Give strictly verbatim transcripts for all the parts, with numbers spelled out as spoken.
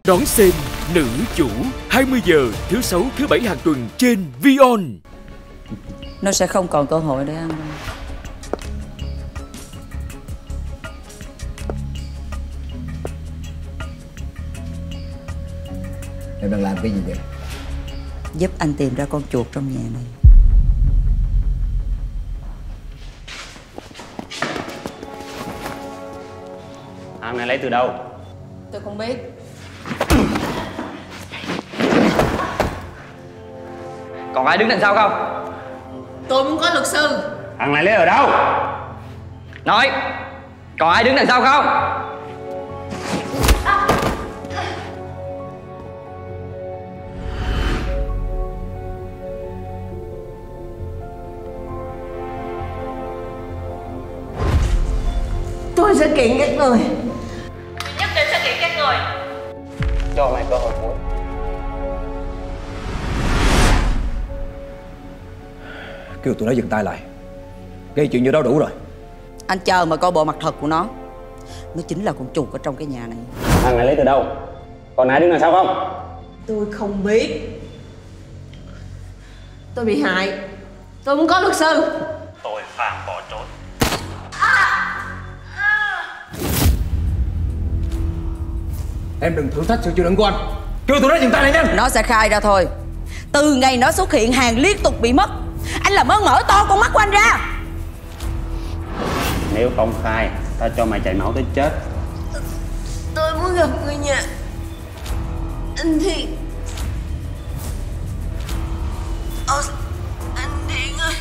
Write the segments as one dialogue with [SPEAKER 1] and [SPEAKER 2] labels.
[SPEAKER 1] Đón xem Nữ Chủ hai mươi giờ thứ sáu thứ bảy hàng tuần trên Vion.
[SPEAKER 2] Nó sẽ không còn cơ hội để ăn đâu.
[SPEAKER 3] Em đang làm cái gì vậy?
[SPEAKER 2] Giúp anh tìm ra con chuột trong nhà này.
[SPEAKER 4] Hàng này lấy từ đâu?
[SPEAKER 2] Tôi không biết.
[SPEAKER 5] Còn ai đứng đằng sau không?
[SPEAKER 2] Tôi muốn có luật sư.
[SPEAKER 4] Hàng này lấy ở đâu?
[SPEAKER 5] Nói, còn ai đứng đằng sau không?
[SPEAKER 2] Tôi sẽ kiện các người.
[SPEAKER 6] Nhất định sẽ kiện các người.
[SPEAKER 4] Cho mày cơ hội cuối.
[SPEAKER 3] Kêu tụi nó dừng tay lại. Gây chuyện như đó đủ rồi.
[SPEAKER 2] Anh chờ mà coi bộ mặt thật của nó. Nó chính là con chuột ở trong cái nhà này.
[SPEAKER 4] Hàng này lấy từ đâu? Còn ai đứng đằng sau không?
[SPEAKER 6] Tôi không biết. Tôi bị hại. Tôi muốn có luật sư.
[SPEAKER 4] Tội phạm bỏ trốn.
[SPEAKER 3] Em đừng thử thách sự chịu đựng của anh. Kêu tụi nó dừng tay lại nhanh.
[SPEAKER 2] Nó sẽ khai ra thôi. Từ ngày nó xuất hiện, hàng liên tục bị mất. Anh làm ơn mở to con mắt của anh ra.
[SPEAKER 4] Nếu không khai, ta cho mày chảy máu tới chết.
[SPEAKER 6] Tôi muốn gặp người nhà anh Thiện. Ờ, anh Thiện ơi.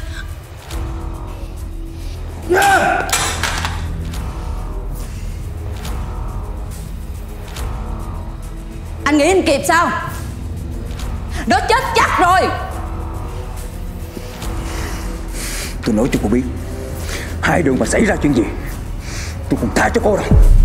[SPEAKER 2] Anh nghĩ anh kịp sao? Nó chết chắc rồi.
[SPEAKER 3] Tôi nói cho cô biết, hai đường mà xảy ra chuyện gì tôi không tha cho cô đâu.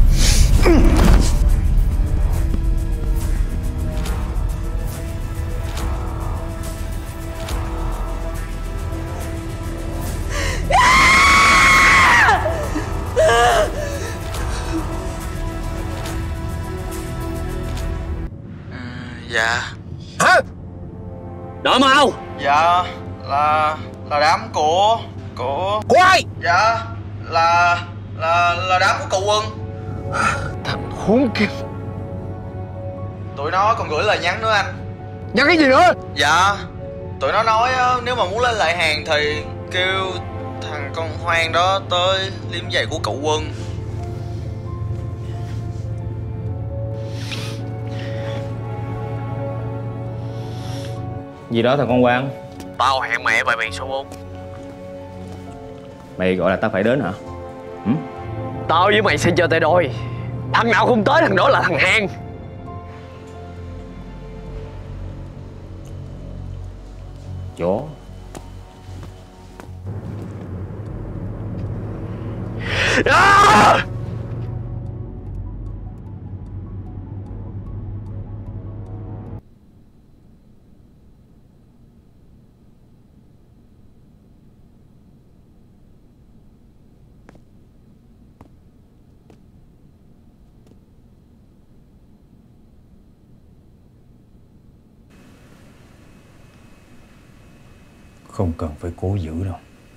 [SPEAKER 7] Dạ.
[SPEAKER 3] Hả?
[SPEAKER 4] Đợi mau.
[SPEAKER 7] Dạ là là đám của của
[SPEAKER 3] Của ai?
[SPEAKER 7] Dạ là là là đám của cậu Quân.
[SPEAKER 3] Thằng khốn kia.
[SPEAKER 7] Tụi nó còn gửi lời nhắn nữa anh.
[SPEAKER 3] Nhắn cái gì nữa?
[SPEAKER 7] Dạ tụi nó nói á, nếu mà muốn lên lại hàng thì kêu thằng con hoang đó tới liếm giày của cậu Quân.
[SPEAKER 4] Gì đó thằng con Quang?
[SPEAKER 7] Tao hẹn mẹ bài biển số bốn.
[SPEAKER 4] Mày gọi là tao phải đến hả? Ừ?
[SPEAKER 5] Tao với mày sẽ chơi tay đôi. Thằng nào không tới thằng đó là thằng hang.
[SPEAKER 4] Chó.
[SPEAKER 5] À!
[SPEAKER 3] Không cần phải cố giữ đâu.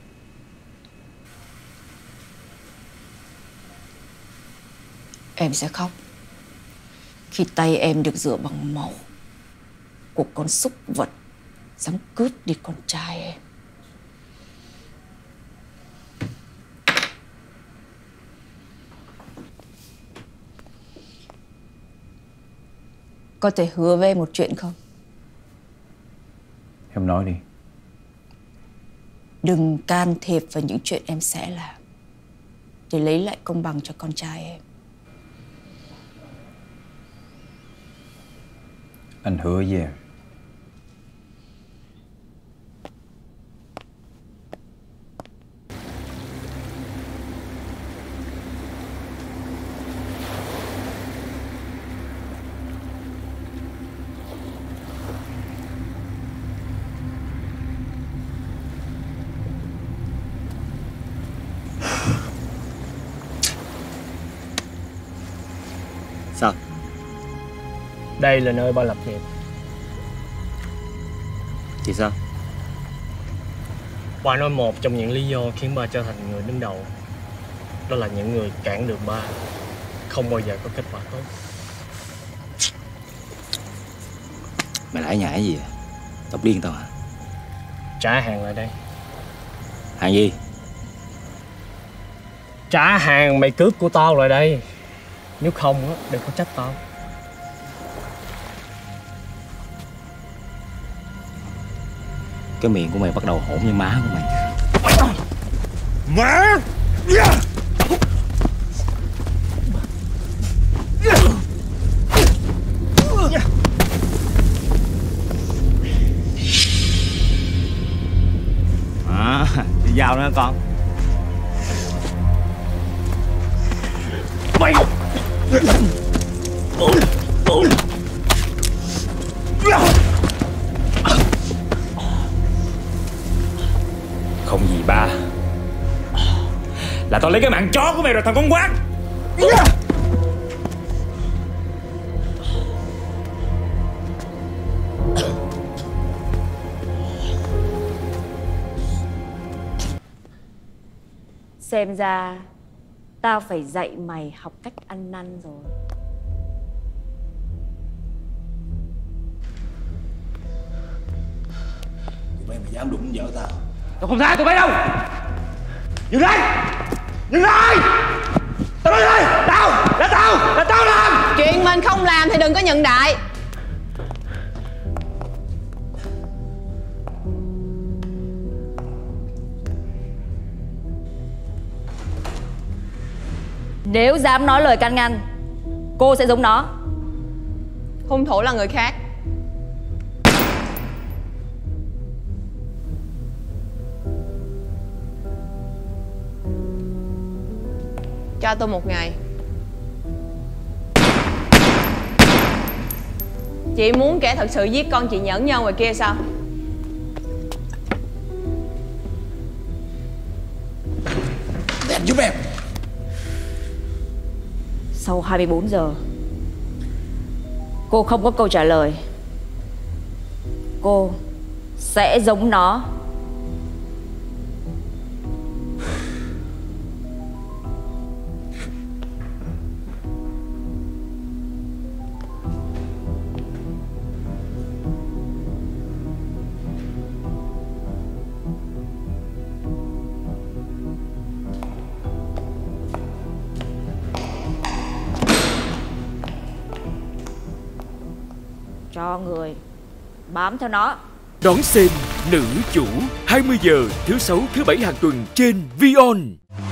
[SPEAKER 2] Em sẽ khóc khi tay em được rửa bằng máu của con súc vật dám cướp đi con trai em. Có thể hứa với em một chuyện không?
[SPEAKER 3] Em nói đi.
[SPEAKER 2] Đừng can thiệp vào những chuyện em sẽ làm để lấy lại công bằng cho con trai em.
[SPEAKER 3] Anh hứa với em.
[SPEAKER 4] Sao?
[SPEAKER 5] Đây là nơi ba lập nghiệp.
[SPEAKER 4] Thì sao?
[SPEAKER 5] Ba nói một trong những lý do khiến ba trở thành người đứng đầu đó là những người cản đường ba không bao giờ có kết quả tốt.
[SPEAKER 4] Mày lãi nhãi gì à? Tao điên tao hả?
[SPEAKER 5] Trả hàng lại đây.
[SPEAKER 4] Hàng gì?
[SPEAKER 5] Trả hàng mày cướp của tao lại đây. Nếu không á, đừng có trách tao.
[SPEAKER 4] Cái miệng của mày bắt đầu hỗn với má của mày.
[SPEAKER 1] Má!
[SPEAKER 4] À, đi dao nữa con.
[SPEAKER 1] Mày! Không gì ba, là tao lấy cái mạng chó của mày rồi thằng con quát.
[SPEAKER 2] Xem ra tao phải dạy mày học cách ăn năn rồi.
[SPEAKER 3] Tụi bay mà dám đụng vợ tao,
[SPEAKER 4] Tao không tha tụi bay đâu. Dừng lại! Dừng lại! Tao nói đây! Tao! Là tao! Là tao làm!
[SPEAKER 6] Chuyện mình không làm thì đừng có nhận đại.
[SPEAKER 2] Nếu dám nói lời can ngăn, cô sẽ giống nó.
[SPEAKER 6] Hung thủ là người khác. Cho tôi một ngày. Chị muốn kẻ thật sự giết con chị Nhẫn nhau ngoài kia sao?
[SPEAKER 3] Em giúp em.
[SPEAKER 2] Sau hai mươi bốn giờ, cô không có câu trả lời, cô sẽ giống nó. Cho người bám theo nó.
[SPEAKER 1] Đón xem Nữ Chủ hai mươi giờ thứ sáu thứ bảy hàng tuần trên ViON.